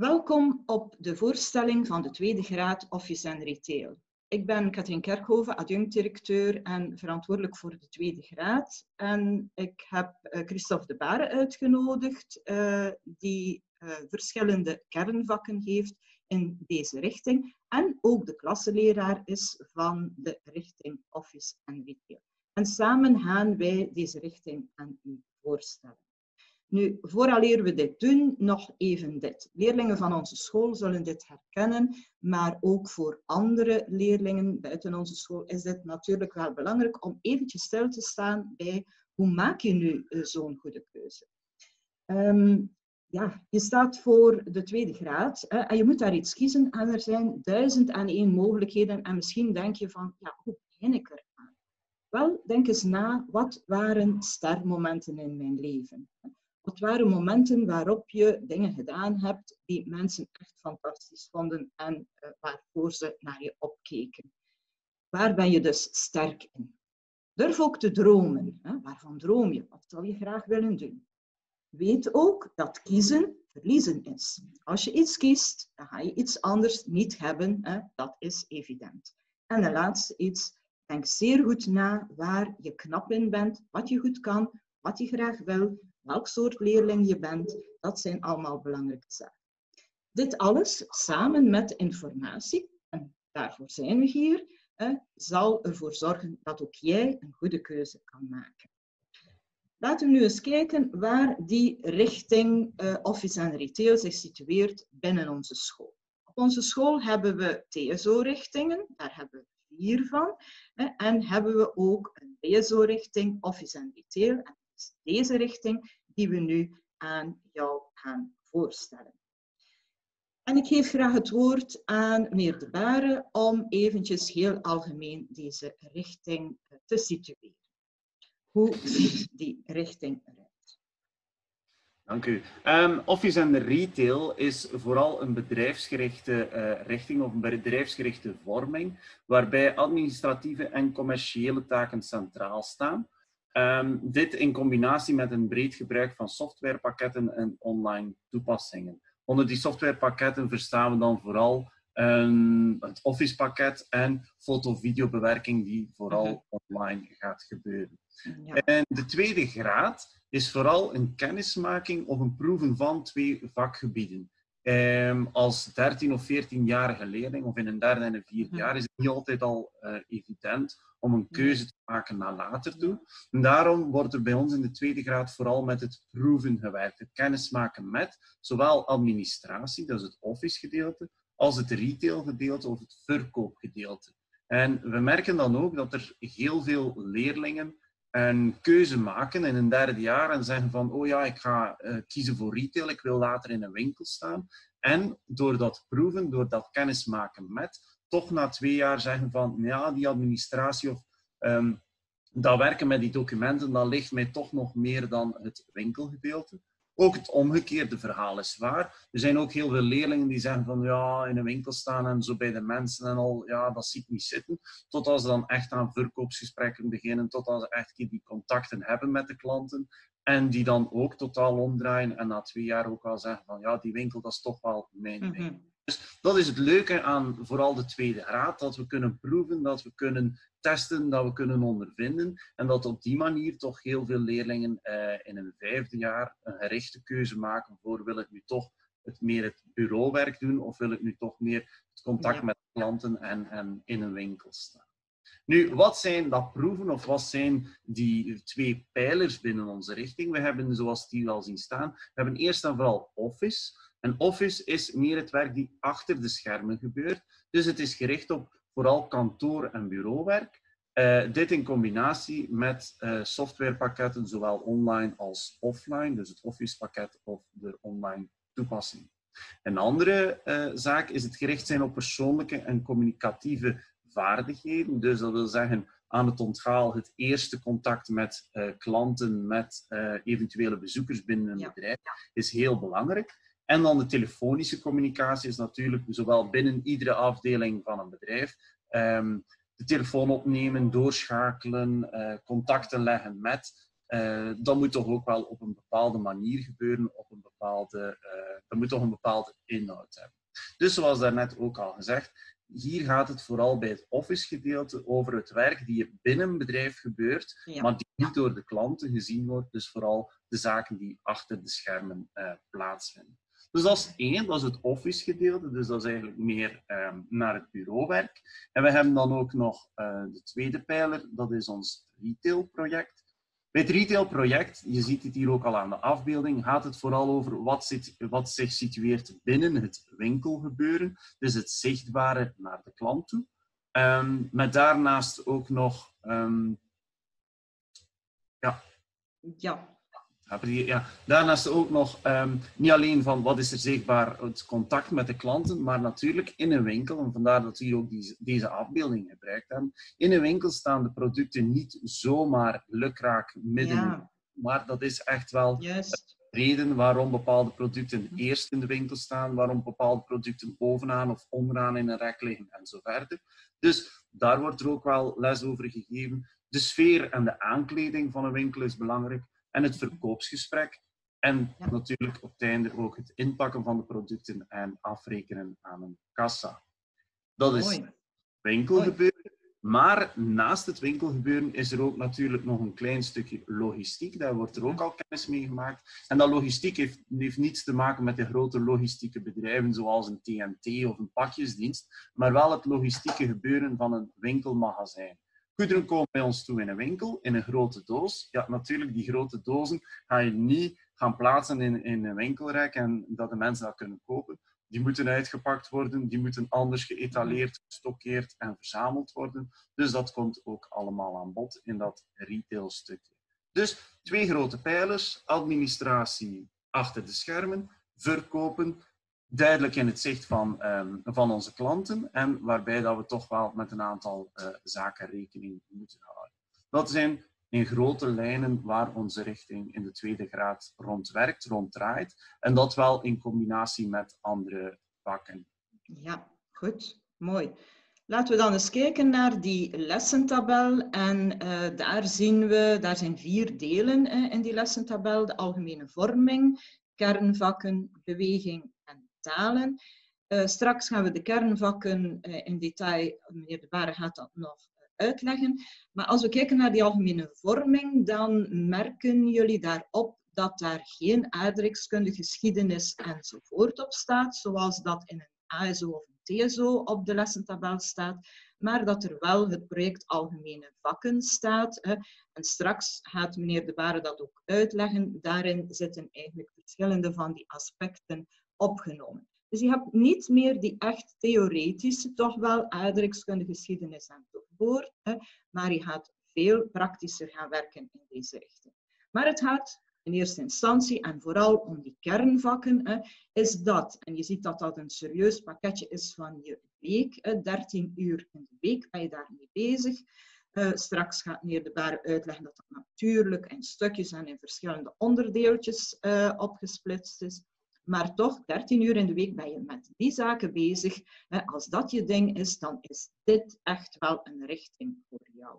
Welkom op de voorstelling van de tweede graad Office en Retail. Ik ben Katrien Kerkhoven, adjunct-directeur en verantwoordelijk voor de tweede graad. En ik heb Christophe de Bare uitgenodigd, die verschillende kernvakken heeft in deze richting. En ook de klasseleraar is van de richting Office en Retail. En samen gaan wij deze richting aan u voorstellen. Nu, vooraleer we dit doen, nog even dit. Leerlingen van onze school zullen dit herkennen, maar ook voor andere leerlingen buiten onze school is dit natuurlijk wel belangrijk om eventjes stil te staan bij hoe maak je nu zo'n goede keuze. Je staat voor de tweede graad en je moet daar iets kiezen en er zijn 1001 mogelijkheden en misschien denk je van, ja, hoe begin ik eraan? Wel, denk eens na, wat waren stermomenten in mijn leven? Wat waren momenten waarop je dingen gedaan hebt die mensen echt fantastisch vonden en waarvoor ze naar je opkeken? Waar ben je dus sterk in? Durf ook te dromen. Hè? Waarvan droom je? Wat zou je graag willen doen? Weet ook dat kiezen verliezen is. Als je iets kiest, dan ga je iets anders niet hebben. Hè? Dat is evident. En de laatste iets, denk zeer goed na waar je knap in bent, wat je goed kan, wat je graag wil, welk soort leerling je bent. Dat zijn allemaal belangrijke zaken. Dit alles samen met informatie, en daarvoor zijn we hier, zal ervoor zorgen dat ook jij een goede keuze kan maken. Laten we nu eens kijken waar die richting Office en Retail zich situeert binnen onze school. Op onze school hebben we TSO-richtingen, daar hebben we 4 van. En hebben we ook een BSO-richting Office en Retail. En dat is deze richting die we nu aan jou gaan voorstellen. En ik geef graag het woord aan meneer De Bare om eventjes heel algemeen deze richting te situeren. Hoe ziet die richting eruit? Dank u. Office en Retail is vooral een bedrijfsgerichte richting of een bedrijfsgerichte vorming, waarbij administratieve en commerciële taken centraal staan. Dit in combinatie met een breed gebruik van softwarepakketten en online toepassingen. Onder die softwarepakketten verstaan we dan vooral het Office-pakket en foto-videobewerking die vooral online gaat gebeuren. Ja. En de tweede graad is vooral een kennismaking of een proeven van 2 vakgebieden. Als 13 of 14-jarige leerling of in een derde en een vierde jaar is het niet altijd al evident om een keuze te maken naar later toe. En daarom wordt er bij ons in de tweede graad vooral met het proeven gewerkt. Het kennismaken met zowel administratie, dat is het office gedeelte, als het retail gedeelte of het verkoopgedeelte. En we merken dan ook dat er heel veel leerlingen een keuze maken in een derde jaar en zeggen van, oh ja, ik ga kiezen voor retail, ik wil later in een winkel staan. En door dat proeven, door dat kennismaken met, toch na 2 jaar zeggen van, ja, die administratie of dat werken met die documenten, dat ligt mij toch nog meer dan het winkelgedeelte. Ook het omgekeerde verhaal is waar. Er zijn ook heel veel leerlingen die zeggen van ja, in een winkel staan en zo bij de mensen en al, ja, dat zie ik niet zitten. Tot als ze dan echt aan verkoopsgesprekken beginnen, tot als ze echt die contacten hebben met de klanten. En die dan ook totaal omdraaien en na 2 jaar ook wel zeggen van ja, die winkel, dat is toch wel mijn winkel. Dus dat is het leuke aan vooral de tweede graad, dat we kunnen proeven, dat we kunnen testen, dat we kunnen ondervinden en dat op die manier toch heel veel leerlingen in een 5e jaar een gerichte keuze maken voor wil ik nu toch meer het bureauwerk doen of wil ik nu toch meer het contact met klanten en in een winkel staan. Nu, wat zijn dat proeven of wat zijn die 2 pijlers binnen onze richting? We hebben, zoals die al zien staan, we hebben eerst en vooral Office. En Office is meer het werk die achter de schermen gebeurt. Dus het is gericht op vooral kantoor- en bureauwerk. Dit in combinatie met softwarepakketten, zowel online als offline. Dus het Office-pakket of de online toepassing. Een andere zaak is het gericht zijn op persoonlijke en communicatieve vaardigheden. Dus dat wil zeggen aan het onthaal, het eerste contact met klanten, met eventuele bezoekers binnen een bedrijf, is heel belangrijk. En dan de telefonische communicatie is natuurlijk zowel binnen iedere afdeling van een bedrijf. De telefoon opnemen, doorschakelen, contacten leggen met dat moet toch ook wel op een bepaalde manier gebeuren, dat moet toch een bepaalde inhoud hebben. Dus zoals daarnet ook al gezegd, hier gaat het vooral bij het office-gedeelte over het werk die er binnen een bedrijf gebeurt, maar die niet door de klanten gezien wordt. Dus vooral de zaken die achter de schermen plaatsvinden. Dus dat is één, dat is het office-gedeelte. Dus dat is eigenlijk meer naar het bureauwerk. En we hebben dan ook nog de tweede pijler, dat is ons retail-project. Bij het retail-project, je ziet het hier ook al aan de afbeelding, gaat het vooral over wat zich situeert binnen het winkelgebeuren. Dus het zichtbare naar de klant toe. Met daarnaast ook nog... daarnaast ook nog niet alleen van wat is er zichtbaar, het contact met de klanten, maar natuurlijk in een winkel, en vandaar dat we hier ook deze afbeelding gebruikt hebben. In een winkel staan de producten niet zomaar lukraak midden, maar dat is echt wel de reden waarom bepaalde producten eerst in de winkel staan, waarom bepaalde producten bovenaan of onderaan in een rek liggen en zo verder. Dus daar wordt er ook wel les over gegeven. De sfeer en de aankleding van een winkel is belangrijk. En het verkoopsgesprek. En natuurlijk op het einde ook het inpakken van de producten en afrekenen aan een kassa. Dat is winkelgebeuren. Maar naast het winkelgebeuren is er ook natuurlijk nog een klein stukje logistiek. Daar wordt er ook al kennis mee gemaakt. En dat logistiek heeft niets te maken met de grote logistieke bedrijven zoals een TNT of een pakjesdienst. Maar wel het logistieke gebeuren van een winkelmagazijn. Goederen komen bij ons toe in een winkel, in een grote doos. Ja, natuurlijk, die grote dozen ga je niet gaan plaatsen in een winkelrek en dat de mensen dat kunnen kopen. Die moeten uitgepakt worden, die moeten anders geëtaleerd, gestockeerd en verzameld worden. Dus dat komt ook allemaal aan bod in dat retailstukje. Dus 2 grote pijlers, administratie achter de schermen, verkopen, duidelijk in het zicht van onze klanten en waarbij dat we toch wel met een aantal zaken rekening moeten houden. Dat zijn in grote lijnen waar onze richting in de tweede graad ronddraait en dat wel in combinatie met andere vakken. Ja, goed. Mooi. Laten we dan eens kijken naar die lessentabel en daar zijn 4 delen in die lessentabel. De algemene vorming, kernvakken, beweging en talen. Straks gaan we de kernvakken in detail, meneer De Bare gaat dat nog uitleggen. Maar als we kijken naar die algemene vorming, dan merken jullie daarop dat daar geen aardrijkskunde, geschiedenis enzovoort op staat, zoals dat in een ASO of een TSO op de lessentabel staat, maar dat er wel het project algemene vakken staat. En straks gaat meneer De Bare dat ook uitleggen. Daarin zitten eigenlijk verschillende van die aspecten opgenomen. Dus je hebt niet meer die echt theoretische, toch wel aardrijkskunde, geschiedenis enzovoort, maar je gaat veel praktischer gaan werken in deze richting. Maar het gaat in eerste instantie en vooral om die kernvakken, is dat, en je ziet dat dat een serieus pakketje is van je week, 13 uur in de week ben je daarmee bezig. Straks gaat meneer De Bare uitleggen dat dat natuurlijk in stukjes en in verschillende onderdeeltjes opgesplitst is. Maar toch, 13 uur in de week ben je met die zaken bezig. Als dat je ding is, dan is dit echt wel een richting voor jou.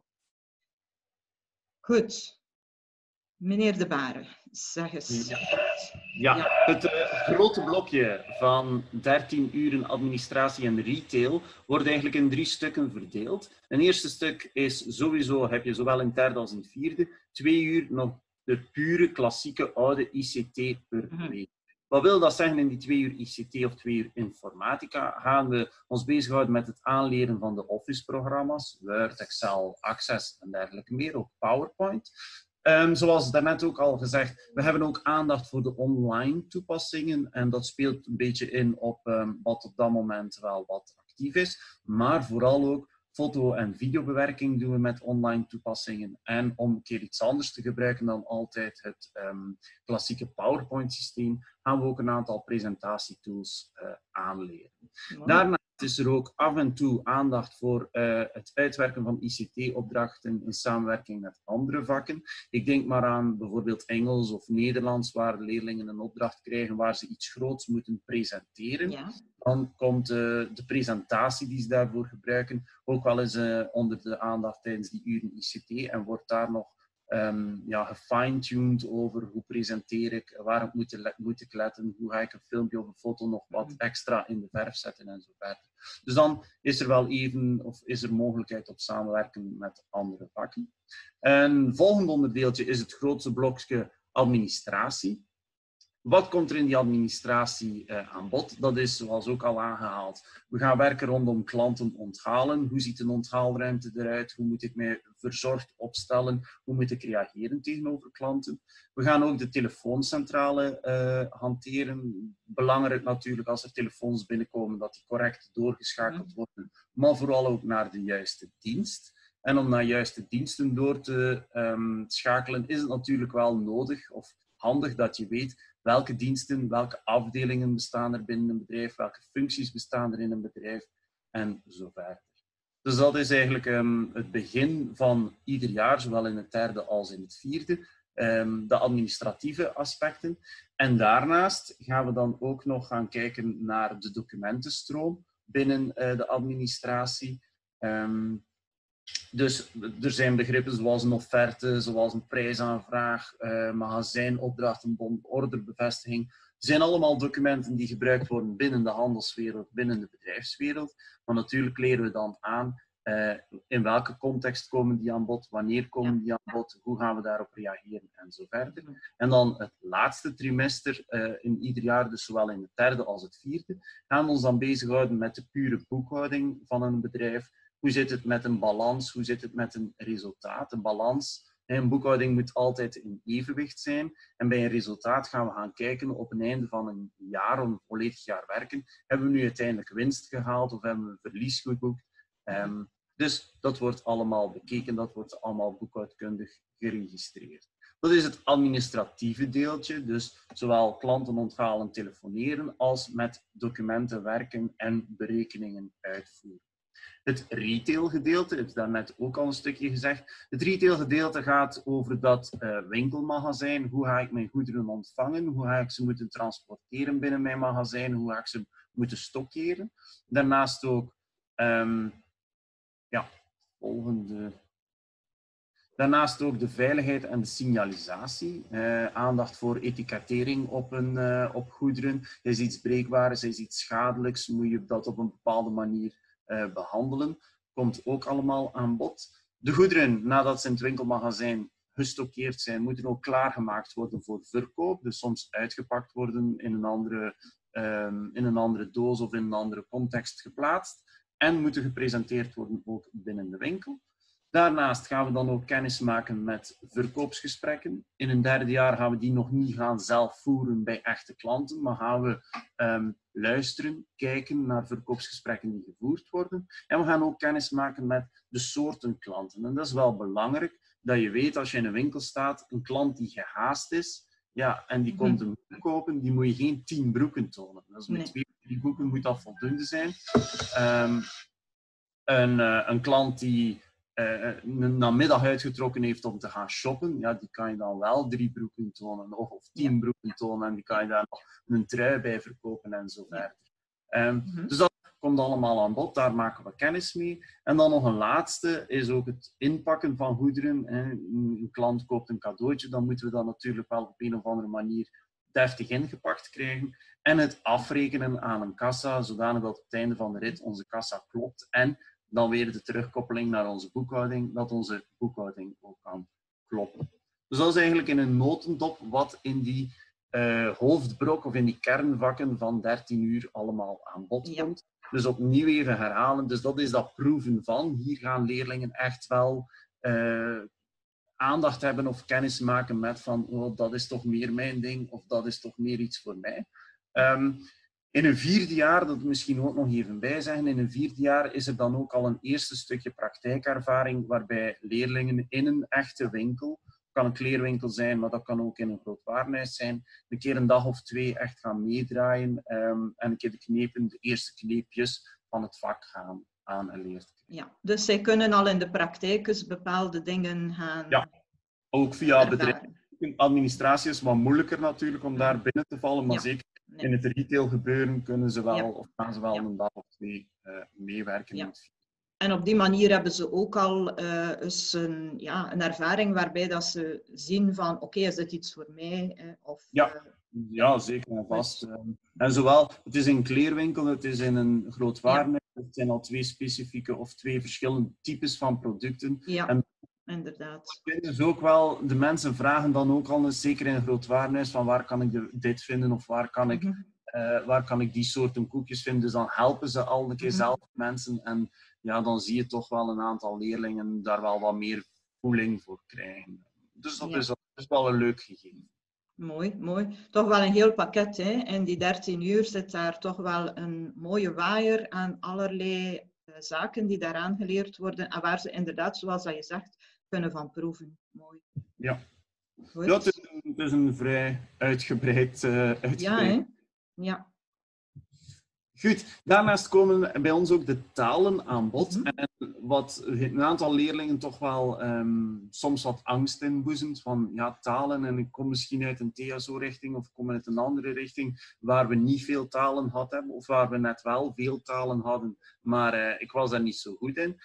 Goed. Meneer De Bare, zeg eens. Ja. Het grote blokje van 13 uren administratie en retail wordt eigenlijk in 3 stukken verdeeld. Een eerste stuk is sowieso, heb je zowel in het derde als in het vierde, 2 uur nog de pure klassieke oude ICT per week. Wat wil dat zeggen in die 2 uur ICT of 2 uur informatica? Gaan we ons bezighouden met het aanleren van de Office-programma's, Word, Excel, Access en dergelijke meer, ook PowerPoint. Zoals daarnet ook al gezegd, we hebben ook aandacht voor de online toepassingen en dat speelt een beetje in op wat op dat moment wel wat actief is, maar vooral ook foto- en videobewerking doen we met online toepassingen. En om een keer iets anders te gebruiken dan altijd het klassieke PowerPoint-systeem, gaan we ook een aantal presentatietools aanleren. Daarnaast is er ook af en toe aandacht voor het uitwerken van ICT-opdrachten in samenwerking met andere vakken. Ik denk maar aan bijvoorbeeld Engels of Nederlands, waar leerlingen een opdracht krijgen waar ze iets groots moeten presenteren. Ja. Dan komt de presentatie die ze daarvoor gebruiken ook wel eens onder de aandacht tijdens die uren ICT en wordt daar nog gefine-tuned over hoe presenteer ik, waar moet ik letten, hoe ga ik een filmpje of een foto nog wat extra in de verf zetten en zo verder. Dus dan is er wel is er mogelijkheid op samenwerken met andere vakken. Een volgend onderdeeltje is het grootste blokje administratie. Wat komt er in die administratie aan bod? Dat is, zoals ook al aangehaald, we gaan werken rondom klanten onthalen. Hoe ziet een onthaalruimte eruit? Hoe moet ik mij verzorgd opstellen? Hoe moet ik reageren tegenover klanten? We gaan ook de telefooncentrale hanteren. Belangrijk natuurlijk als er telefoons binnenkomen, dat die correct doorgeschakeld worden, maar vooral ook naar de juiste dienst. En om naar juiste diensten door te schakelen, is het natuurlijk wel nodig of handig dat je weet welke diensten, welke afdelingen bestaan er binnen een bedrijf, welke functies bestaan er in een bedrijf en zo verder. Dus dat is eigenlijk het begin van ieder jaar, zowel in het derde als in het vierde, de administratieve aspecten. En daarnaast gaan we dan ook nog gaan kijken naar de documentenstroom binnen de administratie. Dus er zijn begrippen zoals een offerte, zoals een prijsaanvraag, magazijnopdracht, een bon, orderbevestiging. Het zijn allemaal documenten die gebruikt worden binnen de handelswereld, binnen de bedrijfswereld. Maar natuurlijk leren we dan aan in welke context komen die aan bod, wanneer komen die aan bod, hoe gaan we daarop reageren en zo verder. En dan het laatste trimester in ieder jaar, dus zowel in het derde als het vierde, gaan we ons dan bezighouden met de pure boekhouding van een bedrijf. Hoe zit het met een balans? Hoe zit het met een resultaat? Een balans, een boekhouding moet altijd in evenwicht zijn. En bij een resultaat gaan we gaan kijken op het einde van een jaar, een volledig jaar werken. Hebben we nu uiteindelijk winst gehaald of hebben we verlies geboekt? Dus dat wordt allemaal bekeken, dat wordt allemaal boekhoudkundig geregistreerd. Dat is het administratieve deeltje, dus zowel klanten onthalen, telefoneren, als met documenten werken en berekeningen uitvoeren. Het retailgedeelte, ik heb daarnet ook al een stukje gezegd. Het retailgedeelte gaat over dat winkelmagazijn. Hoe ga ik mijn goederen ontvangen? Hoe ga ik ze moeten transporteren binnen mijn magazijn? Hoe ga ik ze moeten stockeren? Daarnaast ook, Daarnaast ook de veiligheid en de signalisatie. Aandacht voor etikettering op goederen. Is iets breekbaars, is iets schadelijks? Moet je dat op een bepaalde manier behandelen? Komt ook allemaal aan bod. De goederen, nadat ze in het winkelmagazijn gestockeerd zijn, moeten ook klaargemaakt worden voor verkoop. Dus soms uitgepakt worden in een andere doos of in een andere context geplaatst. En moeten gepresenteerd worden ook binnen de winkel. Daarnaast gaan we dan ook kennis maken met verkoopsgesprekken. In een derde jaar gaan we die nog niet gaan zelf voeren bij echte klanten, maar gaan we luisteren, kijken naar verkoopsgesprekken die gevoerd worden. En we gaan ook kennis maken met de soorten klanten. En dat is wel belangrijk, dat je weet als je in een winkel staat, een klant die gehaast is, ja, en die komt een broek kopen, die moet je geen 10 broeken tonen. Dus met 2 of 3 broeken moet dat voldoende zijn. Een klant die een namiddag uitgetrokken heeft om te gaan shoppen, ja, die kan je dan wel 3 broeken tonen of 10 broeken tonen en die kan je daar nog een trui bij verkopen en zo verder. Dus dat komt allemaal aan bod, daar maken we kennis mee. En dan nog een laatste is ook het inpakken van goederen. Een klant koopt een cadeautje, dan moeten we dat natuurlijk wel op een of andere manier deftig ingepakt krijgen. En het afrekenen aan een kassa, zodanig dat op het einde van de rit onze kassa klopt. En dan weer de terugkoppeling naar onze boekhouding, dat onze boekhouding ook kan kloppen. Dus dat is eigenlijk in een notendop wat in die hoofdbrok of in die kernvakken van 13 uur allemaal aan bod komt. Dus opnieuw even herhalen, dus dat is dat proeven van. Hier gaan leerlingen echt wel aandacht hebben of kennis maken met van, oh, dat is toch meer mijn ding of dat is toch meer iets voor mij. In een vierde jaar, dat misschien ook nog even bijzeggen, in een vierde jaar is er dan ook al een eerste stukje praktijkervaring waarbij leerlingen in een echte winkel, het kan een kleerwinkel zijn, maar dat kan ook in een groot warenhuis zijn, een keer een dag of 2 echt gaan meedraaien en een keer de eerste kneepjes van het vak gaan aangeleerd krijgen. Ja, dus zij kunnen al in de praktijk dus bepaalde dingen gaan... Ja, ook via bedrijven. Administratie is wat moeilijker natuurlijk om daar binnen te vallen, maar zeker in het retail gebeuren kunnen ze wel of gaan ze wel een dag of 2 meewerken. En op die manier hebben ze ook al eens een ervaring waarbij dat ze zien van oké, is dit iets voor mij? Of, ja, zeker en vast. En zowel, het is in een kleerwinkel, het is in een groot warenhuis. Het zijn al twee specifieke of twee verschillende types van producten. Ja, en inderdaad. Dus ook wel, de mensen vragen dan ook al eens, zeker in een groot warenhuis, van waar kan ik dit vinden of waar kan ik die soorten koekjes vinden. Dus dan helpen ze al een keer zelf mensen. En ja, dan zie je toch wel een aantal leerlingen daar wel wat meer voeling voor krijgen. Dus dat is wel een leuk gegeven. Mooi, mooi. Toch wel een heel pakket. Hè? In die 13 uur zit daar toch wel een mooie waaier aan allerlei zaken die daaraan geleerd worden. En waar ze inderdaad, zoals dat je zegt, kunnen van proeven. Mooi. Ja, ja het is een vrij uitgebreid. Ja, hè? Ja. Goed, daarnaast komen bij ons ook de talen aan bod. En wat een aantal leerlingen toch wel soms wat angst inboezemt van ja, talen. En ik kom misschien uit een TSO-richting of ik kom uit een andere richting waar we niet veel talen hadden of waar we net wel veel talen hadden, maar ik was daar niet zo goed in.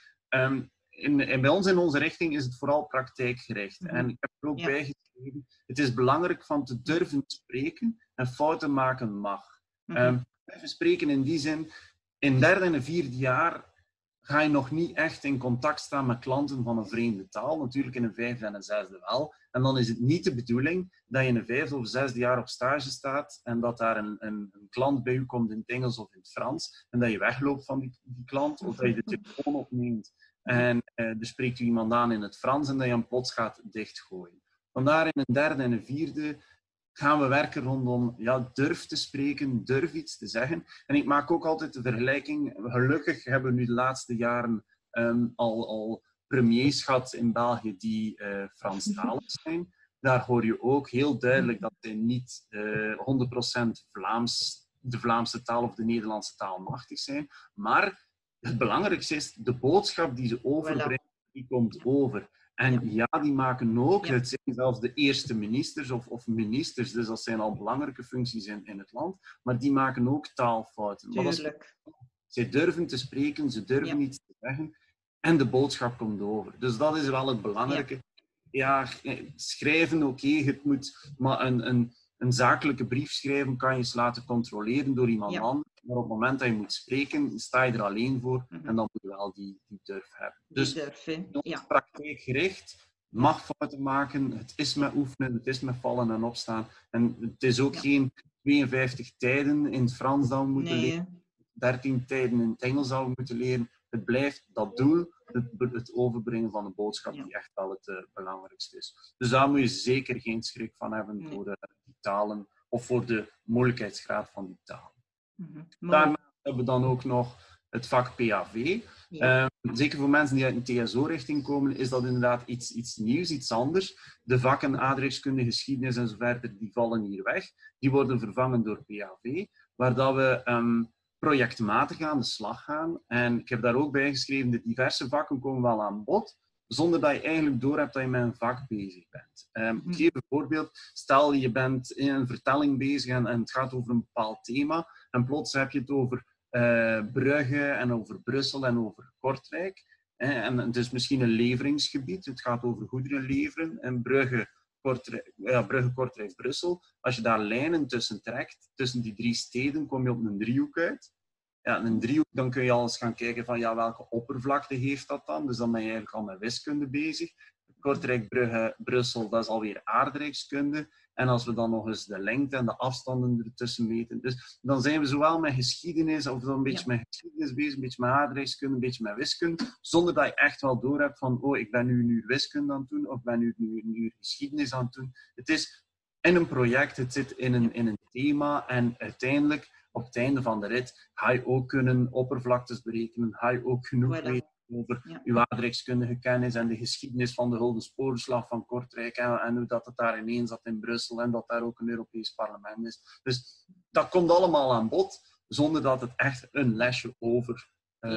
En bij ons in onze richting is het vooral praktijkgericht. En ik heb er ook bij geschreven, het is belangrijk van te durven spreken en fouten maken mag. We spreken in die zin, in derde en vierde jaar ga je nog niet echt in contact staan met klanten van een vreemde taal. Natuurlijk in een vijfde en een zesde wel. En dan is het niet de bedoeling dat je in een vijfde of zesde jaar op stage staat en dat daar een klant bij u komt in het Engels of in het Frans en dat je wegloopt van die klant of dat je de telefoon opneemt en er spreekt u iemand aan in het Frans en dat je hem plots gaat dichtgooien. Vandaar in een derde en een vierde gaan we werken rondom durf te spreken, durf iets te zeggen. En ik maak ook altijd de vergelijking, gelukkig hebben we nu de laatste jaren al premiers gehad in België die Franstalig zijn. Daar hoor je ook heel duidelijk dat zij niet 100% de Vlaamse taal of de Nederlandse taal machtig zijn. Maar het belangrijkste is, de boodschap die ze overbrengen, die komt over. En ja, die maken ook, het zijn zelfs de eerste ministers of ministers, dus dat zijn al belangrijke functies in het land, maar die maken ook taalfouten. Tuurlijk. Zij durven te spreken, ze durven iets te zeggen en de boodschap komt over. Dus dat is wel het belangrijke. Ja, schrijven, oké, het moet maar een zakelijke brief schrijven kan je eens laten controleren door iemand anders. Maar op het moment dat je moet spreken, sta je er alleen voor en dan moet je wel die durf hebben. Dus praktijkgericht, mag fouten maken, het is met oefenen, het is met vallen en opstaan. En het is ook geen 52 tijden in het Frans dat we moeten leren, 13 tijden in het Engels dat we moeten leren. Het blijft dat doel, het overbrengen van een boodschap die echt wel het belangrijkste is. Dus daar moet je zeker geen schrik van hebben voor die talen of voor de moeilijkheidsgraad van die talen. Daarnaast hebben we dan ook nog het vak PAV. Zeker voor mensen die uit een TSO-richting komen, is dat inderdaad iets nieuws, iets anders. De vakken aardrijkskunde, geschiedenis en zo verder, die vallen hier weg. Die worden vervangen door PAV, waar dat we projectmatig aan de slag gaan. En ik heb daar ook bij geschreven, de diverse vakken komen wel aan bod, zonder dat je eigenlijk doorhebt dat je met een vak bezig bent. Ik geef een voorbeeld. Stel, je bent in een vertelling bezig en het gaat over een bepaald thema. En plots heb je het over Brugge en over Brussel en over Kortrijk. En het is misschien een leveringsgebied. Het gaat over goederen leveren. En Brugge, Kortrijk, Brussel. Als je daar lijnen tussen trekt, tussen die drie steden, kom je op een driehoek uit. Ja, een driehoek, dan kun je al eens gaan kijken van welke oppervlakte heeft dat dan. Dus dan ben je eigenlijk al met wiskunde bezig. Kortrijk, Brugge, Brussel, dat is alweer aardrijkskunde. En als we dan nog eens de lengte en de afstanden ertussen meten. Dus dan zijn we zowel met geschiedenis, of dan een beetje met geschiedenis bezig, een beetje met aardrijkskunde, een beetje met wiskunde. Zonder dat je echt wel doorhebt van, ik ben nu een uur wiskunde aan het doen, of ik ben nu een uur geschiedenis aan het doen. Het is in een project, het zit in een thema en uiteindelijk, op het einde van de rit, ga je ook kunnen oppervlaktes berekenen, ga je ook genoeg weten over uw aardrijkskundige kennis en de geschiedenis van de Gulden Sporenslag van Kortrijk en hoe dat het daar ineens zat in Brussel en dat daar ook een Europees parlement is. Dus dat komt allemaal aan bod, zonder dat het echt een lesje over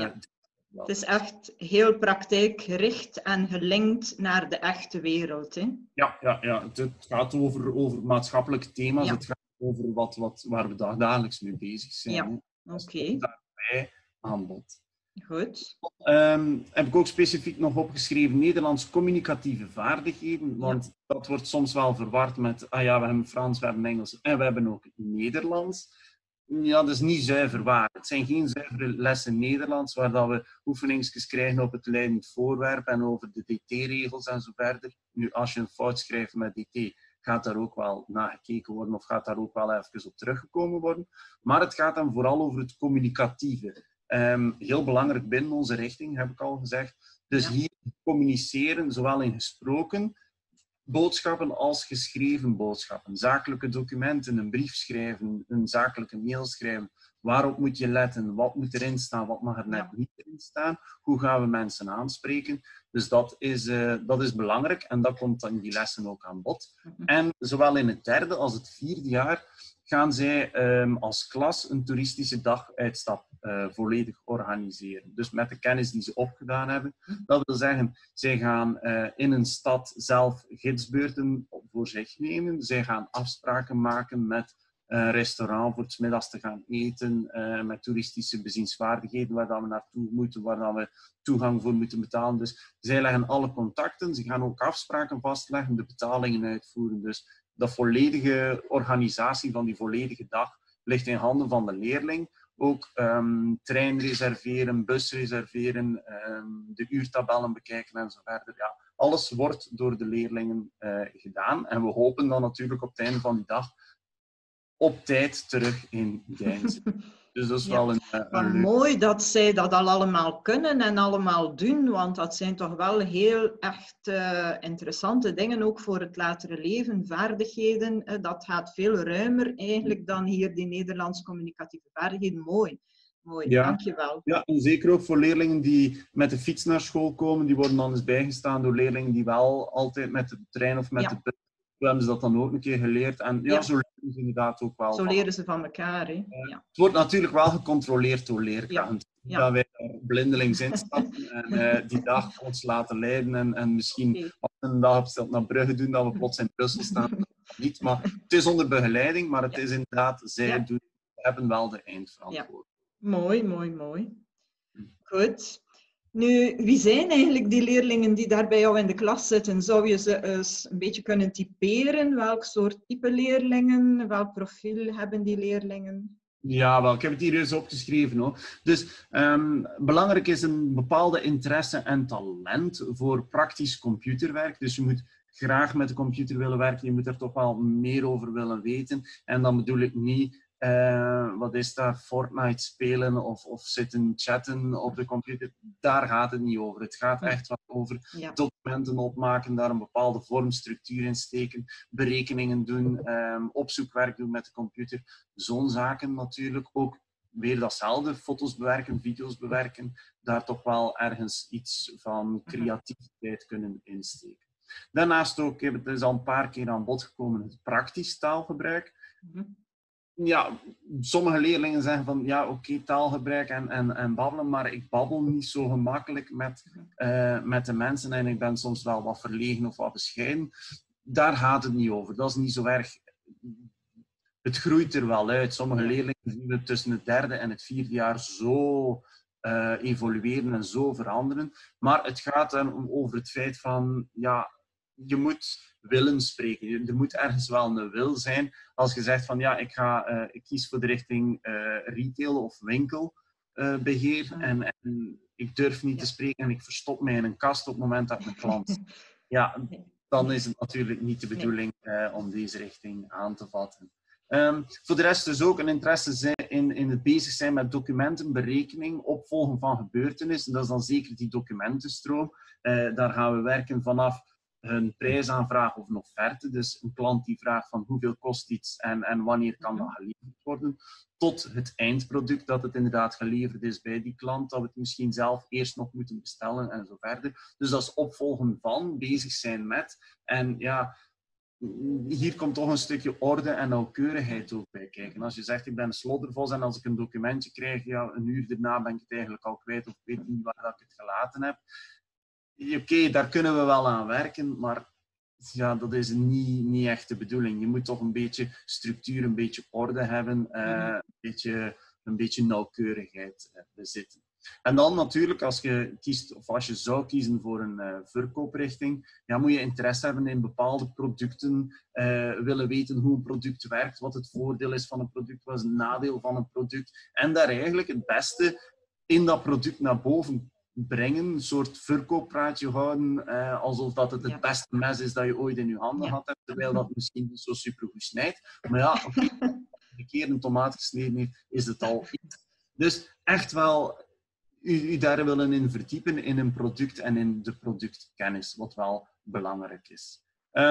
Het is echt heel praktijkgericht en gelinkt naar de echte wereld. Hè? Ja. Het gaat over maatschappelijke thema's, het gaat over waar we dagelijks mee bezig zijn. Ja, oké. Daarbij aan bod. Goed. Heb ik ook specifiek nog opgeschreven Nederlands communicatieve vaardigheden, want dat wordt soms wel verward met, we hebben Frans, we hebben Engels en we hebben ook Nederlands. Ja, dat is niet zuiver waar. Het zijn geen zuivere lessen Nederlands, waar dat we oefeningsjes krijgen op het leidend voorwerp en over de dt-regels en zo verder. Nu, als je een fout schrijft met dt, gaat daar ook wel naar gekeken worden of gaat daar ook wel even op teruggekomen worden. Maar het gaat dan vooral over het communicatieve. Heel belangrijk binnen onze richting, heb ik al gezegd. Dus hier communiceren, zowel in gesproken boodschappen als geschreven boodschappen. Zakelijke documenten, een brief schrijven, een zakelijke mail schrijven. Waarop moet je letten? Wat moet erin staan? Wat mag er net niet erin staan? Hoe gaan we mensen aanspreken? Dus dat is belangrijk en dat komt dan in die lessen ook aan bod. En zowel in het derde als het vierde jaar gaan zij als klas een toeristische daguitstap volledig organiseren. Dus met de kennis die ze opgedaan hebben. Dat wil zeggen, zij gaan in een stad zelf gidsbeurten voor zich nemen. Zij gaan afspraken maken met een restaurant voor 's middags te gaan eten, met toeristische bezienswaardigheden waar we naartoe moeten, waar we toegang voor moeten betalen. Dus zij leggen alle contacten. Ze gaan ook afspraken vastleggen, de betalingen uitvoeren. Dus de volledige organisatie van die volledige dag ligt in handen van de leerling. Ook trein reserveren, bus reserveren, de uurtabellen bekijken en zo verder. Ja, alles wordt door de leerlingen gedaan. En we hopen dan natuurlijk op het einde van die dag op tijd terug in Deinzen. Dus dat is wel een leuk... Mooi dat zij dat al allemaal kunnen en allemaal doen, want dat zijn toch wel heel echt interessante dingen, ook voor het latere leven, vaardigheden. Dat gaat veel ruimer eigenlijk dan hier die Nederlands communicatieve vaardigheden. Mooi, dankjewel. Ja, en zeker ook voor leerlingen die met de fiets naar school komen, die worden dan eens bijgestaan door leerlingen die wel altijd met de trein of met de bus. We hebben ze dat dan ook een keer geleerd. En zo leren ze inderdaad ook wel. Zo leren ze van elkaar. Hè? Het wordt natuurlijk wel gecontroleerd door leerkrachten. Dat wij daar blindelings in stappen en die dag ons laten leiden. En misschien als we een dag op naar Brugge doen, dat we plots in Brussel staan. Niet, maar het is onder begeleiding, maar het is inderdaad, zij hebben wel de eindverantwoording. Mooi. Goed. Nu, wie zijn eigenlijk die leerlingen die daar bij jou in de klas zitten? Zou je ze eens een beetje kunnen typeren? Welk soort type leerlingen? Welk profiel hebben die leerlingen? Ja, wel, ik heb het hier eens opgeschreven, hoor. Dus belangrijk is een bepaalde interesse en talent voor praktisch computerwerk. Dus je moet graag met de computer willen werken, je moet er toch wel meer over willen weten. En dan bedoel ik niet... wat is dat, Fortnite spelen of zitten chatten op de computer, daar gaat het niet over. Het gaat echt wel over documenten opmaken, daar een bepaalde vormstructuur in steken, berekeningen doen, opzoekwerk doen met de computer. Zo'n zaken natuurlijk. Ook weer datzelfde, foto's bewerken, video's bewerken, daar toch wel ergens iets van creativiteit kunnen insteken. Daarnaast ook, het is al een paar keer aan bod gekomen, het praktisch taalgebruik. Ja, sommige leerlingen zeggen van oké, taalgebruik en babbelen, maar ik babbel niet zo gemakkelijk met de mensen en ik ben soms wel wat verlegen of wat bescheiden. Daar gaat het niet over. Dat is niet zo erg. Het groeit er wel uit. Sommige leerlingen zien het tussen het derde en het vierde jaar zo evolueren en zo veranderen. Maar het gaat dan over het feit van, je moet willen spreken. Er moet ergens wel een wil zijn. Als je zegt van ik kies voor de richting retail of winkelbeheer en ik durf niet te spreken en ik verstop mij in een kast op het moment dat ik een klant dan is het natuurlijk niet de bedoeling om deze richting aan te vatten. Voor de rest dus ook een interesse in het bezig zijn met documenten, berekening, opvolgen van gebeurtenissen. Dat is dan zeker die documentenstroom. Daar gaan we werken vanaf een prijsaanvraag of een offerte. Dus een klant die vraagt van hoeveel kost iets en wanneer kan dat geleverd worden. Tot het eindproduct dat het inderdaad geleverd is bij die klant. Dat we het misschien zelf eerst nog moeten bestellen en zo verder. Dus dat is opvolgen van, bezig zijn met. En hier komt toch een stukje orde en nauwkeurigheid ook bij kijken. Als je zegt, ik ben een sloddervos en als ik een documentje krijg, een uur daarna ben ik het eigenlijk al kwijt of ik weet niet waar ik het gelaten heb. Oké, daar kunnen we wel aan werken, maar dat is niet echt de bedoeling. Je moet toch een beetje structuur, een beetje orde hebben, een beetje nauwkeurigheid bezitten. En dan natuurlijk, als je kiest, of als je zou kiezen voor een verkooprichting, ja, moet je interesse hebben in bepaalde producten, willen weten hoe een product werkt, wat het voordeel is van een product, wat is het nadeel van een product, en daar eigenlijk het beste in dat product naar boven brengen, een soort verkooppraatje houden, alsof dat het beste mes is dat je ooit in je handen had hebt, terwijl dat misschien niet zo supergoed snijdt. Maar ja, als een keer een tomaat gesneden heeft, is het al iets. Dus echt wel u daar willen in verdiepen in een product en in de productkennis, wat wel belangrijk is.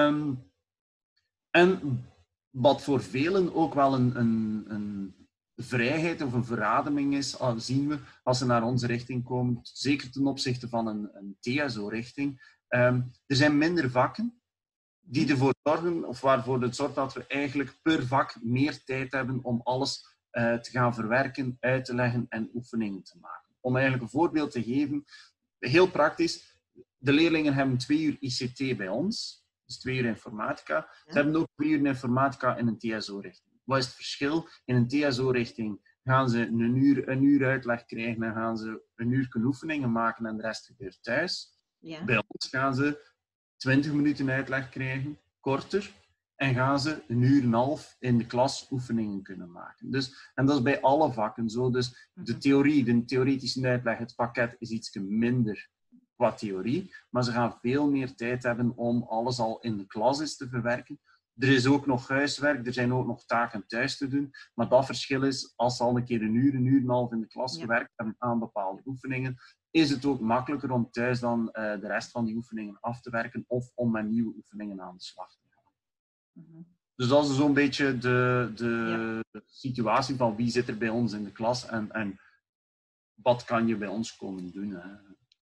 En wat voor velen ook wel een vrijheid of een verademing is, zien we als ze naar onze richting komen, zeker ten opzichte van een TSO-richting. Er zijn minder vakken die ervoor zorgen, of waarvoor het zorgt dat we eigenlijk per vak meer tijd hebben om alles te gaan verwerken, uit te leggen en oefeningen te maken. Om eigenlijk een voorbeeld te geven, heel praktisch, de leerlingen hebben 2 uur ICT bij ons, dus 2 uur informatica. Ze hebben ook 2 uur informatica in een TSO-richting. Wat is het verschil? In een TSO-richting gaan ze een uur uitleg krijgen en gaan ze een uur oefeningen maken en de rest gebeurt thuis. Ja. Bij ons gaan ze 20 minuten uitleg krijgen, korter, en gaan ze een uur en een half in de klas oefeningen kunnen maken. Dus, en dat is bij alle vakken zo. Dus de theoretische uitleg, het pakket is iets minder qua theorie, maar ze gaan veel meer tijd hebben om alles al in de klas eens te verwerken. Er is ook nog huiswerk, er zijn ook nog taken thuis te doen, maar dat verschil is, als ze al een keer een uur en een half in de klas gewerkt hebben aan bepaalde oefeningen, is het ook makkelijker om thuis dan de rest van die oefeningen af te werken of om met nieuwe oefeningen aan de slag te gaan. Dus dat is zo'n beetje de situatie van wie zit er bij ons in de klas en wat kan je bij ons komen doen. Hè.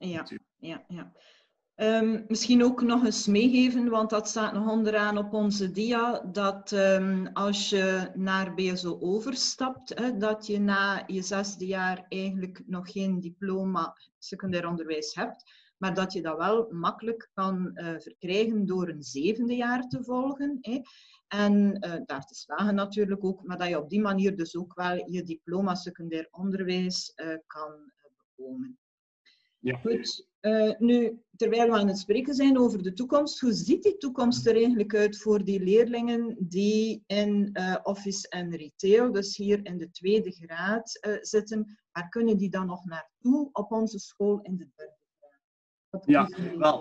Ja. Misschien ook nog eens meegeven, want dat staat nog onderaan op onze dia, dat als je naar BSO overstapt, dat je na je 6e jaar eigenlijk nog geen diploma secundair onderwijs hebt, maar dat je dat wel makkelijk kan verkrijgen door een 7e jaar te volgen. En daar te slagen natuurlijk ook, maar dat je op die manier dus ook wel je diploma secundair onderwijs kan bekomen. Ja. Goed, nu, terwijl we aan het spreken zijn over de toekomst, hoe ziet die toekomst er eigenlijk uit voor die leerlingen die in office en retail, dus hier in de 2e graad zitten? Waar kunnen die dan nog naartoe op onze school in de 3e graad?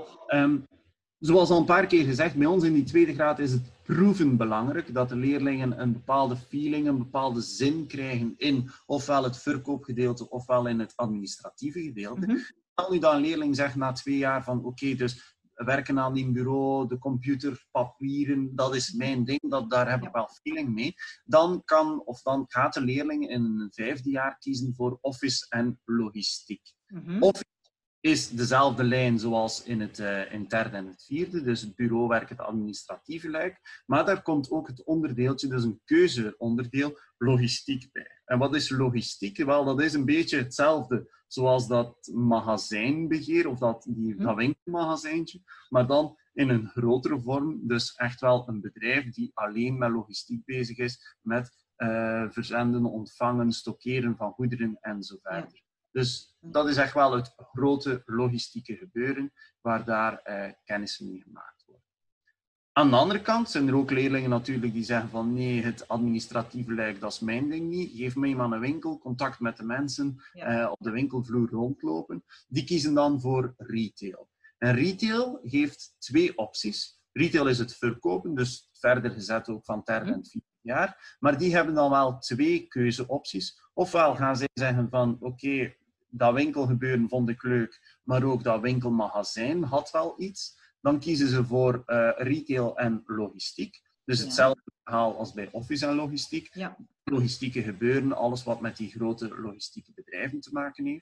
Zoals al een paar keer gezegd, bij ons in die 2e graad is het proeven belangrijk, dat de leerlingen een bepaalde feeling, een bepaalde zin krijgen in ofwel het verkoopgedeelte ofwel in het administratieve gedeelte. Stel nu dat een leerling zegt na 2 jaar van oké, dus werken aan die bureau, de computer, papieren, dat is mijn ding, daar heb ik wel feeling mee. Dan gaat de leerling in een 5e jaar kiezen voor office en logistiek. Office is dezelfde lijn zoals in het 3e en het 4e, dus het bureauwerk, het administratieve luik. Maar daar komt ook het onderdeeltje, dus een keuzeonderdeel, logistiek bij. En wat is logistiek? Wel, dat is een beetje hetzelfde zoals dat magazijnbeheer of dat winkelmagazijntje, maar dan in een grotere vorm. Dus echt wel een bedrijf die alleen met logistiek bezig is, met verzenden, ontvangen, stockeren van goederen en zo verder. Dus dat is echt wel het grote logistieke gebeuren waar daar kennis mee gemaakt wordt. Aan de andere kant zijn er ook leerlingen natuurlijk die zeggen van nee, het administratieve luik, dat is mijn ding niet. Geef mij maar een winkel, contact met de mensen, op de winkelvloer rondlopen. Die kiezen dan voor retail. En retail geeft 2 opties. Retail is het verkopen, dus verder gezet ook van 3e en 4e jaar. Maar die hebben dan wel 2 keuzeopties. Ofwel gaan zij zeggen van oké, dat winkelgebeuren vond ik leuk, maar ook dat winkelmagazijn had wel iets. Dan kiezen ze voor retail en logistiek. Dus hetzelfde verhaal als bij office en logistiek. Logistieke gebeuren, alles wat met die grote logistieke bedrijven te maken heeft.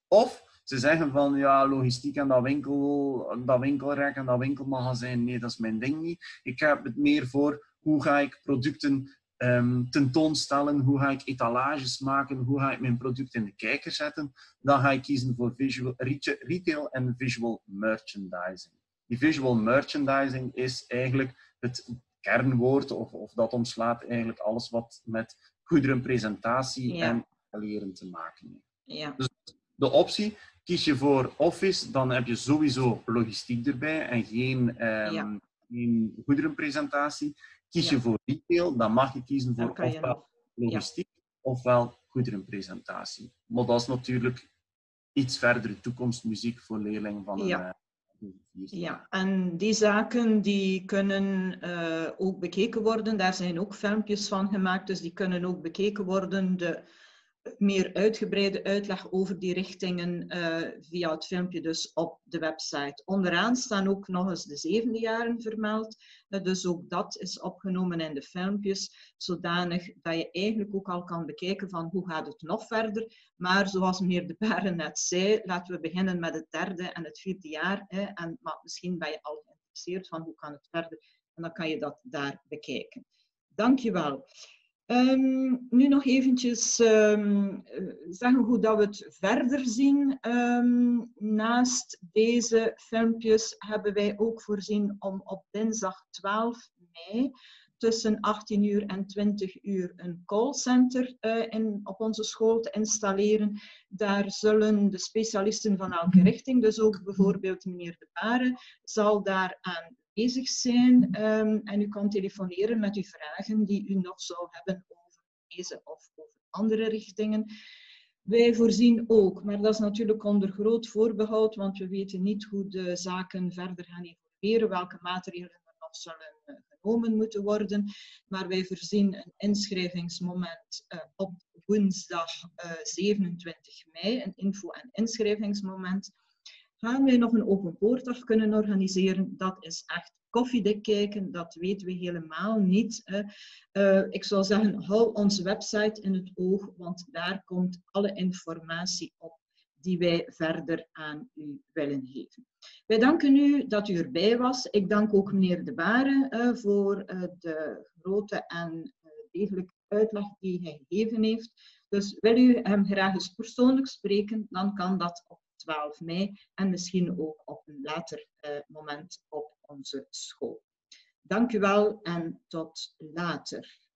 Of ze zeggen van ja, logistiek en dat winkelrek en dat winkelmagazijn, nee, dat is mijn ding niet. Ik heb het meer voor hoe ga ik producten tentoonstellen, hoe ga ik etalages maken, hoe ga ik mijn product in de kijker zetten. Dan ga ik kiezen voor retail en visual merchandising. Die visual merchandising is eigenlijk het kernwoord, of dat omslaat eigenlijk alles wat met goederenpresentatie en leren te maken heeft. Dus de optie. Kies je voor Office, dan heb je sowieso logistiek erbij en geen goederenpresentatie. Kies je voor Retail, dan mag je kiezen voor ofwel logistiek ofwel goederenpresentatie. Maar dat is natuurlijk iets verdere toekomstmuziek voor leerlingen van een ja, en die zaken die kunnen ook bekeken worden. Daar zijn ook filmpjes van gemaakt, dus die kunnen ook bekeken worden. De meer uitgebreide uitleg over die richtingen via het filmpje dus op de website. Onderaan staan ook nog eens de 7e jaren vermeld. Dus ook dat is opgenomen in de filmpjes, zodanig dat je eigenlijk ook al kan bekijken van hoe gaat het nog verder. Maar zoals meneer De Baren net zei, laten we beginnen met het 3e en het 4e jaar. Maar misschien ben je al geïnteresseerd van hoe kan het verder. En dan kan je dat daar bekijken. Dank je wel. Nu nog eventjes zeggen hoe dat we het verder zien. Naast deze filmpjes hebben wij ook voorzien om op dinsdag 12 mei tussen 18 uur en 20 uur een callcenter op onze school te installeren. Daar zullen de specialisten van elke richting, dus ook bijvoorbeeld meneer De Baren, zal daar aan bezig zijn en u kan telefoneren met uw vragen die u nog zou hebben over deze of over andere richtingen. Wij voorzien ook, maar dat is natuurlijk onder groot voorbehoud, want we weten niet hoe de zaken verder gaan evolueren, welke maatregelen er nog zullen genomen moeten worden. Maar wij voorzien een inschrijvingsmoment op woensdag 27 mei, een info- en inschrijvingsmoment. Gaan wij nog een open poortdag kunnen organiseren? Dat is echt koffiedik kijken, dat weten we helemaal niet. Ik zou zeggen, hou onze website in het oog, want daar komt alle informatie op die wij verder aan u willen geven. Wij danken u dat u erbij was. Ik dank ook meneer De Baren voor de grote en degelijke uitleg die hij gegeven heeft. Dus wil u hem graag eens persoonlijk spreken, dan kan dat op 12 mei en misschien ook op een later moment op onze school. Dank u wel en tot later.